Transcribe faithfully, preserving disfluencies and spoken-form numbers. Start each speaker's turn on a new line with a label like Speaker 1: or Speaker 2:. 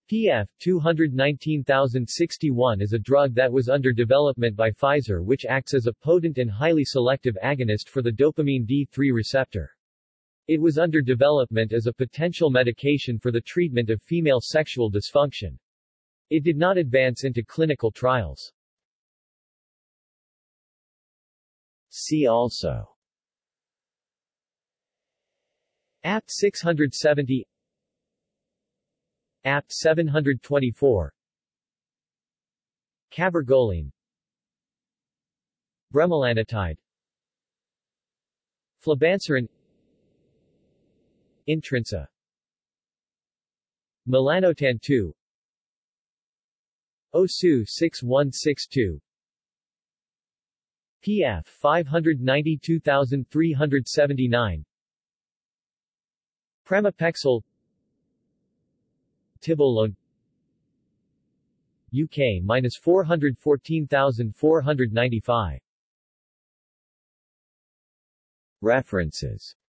Speaker 1: P F two nineteen thousand sixty-one is a drug that was under development by Pfizer which acts as a potent and highly selective agonist for the dopamine D three receptor. It was under development as a potential medication for the treatment of female sexual dysfunction. It did not advance into clinical trials. See also: A P six seventy, A P seven twenty-four, cabergoline, bremelanotide, flibanserin, Intrinsa, melanotan two, O S U sixty-one sixty-two, P F five ninety-two three seventy-nine, pramipexole, tibolone, U K minus four hundred fourteen thousand four hundred ninety-five. References